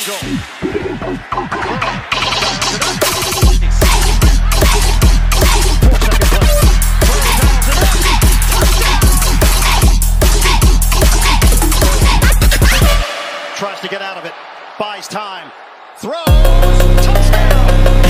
angle. Tries to get out of it, buys time, throws, touchdown!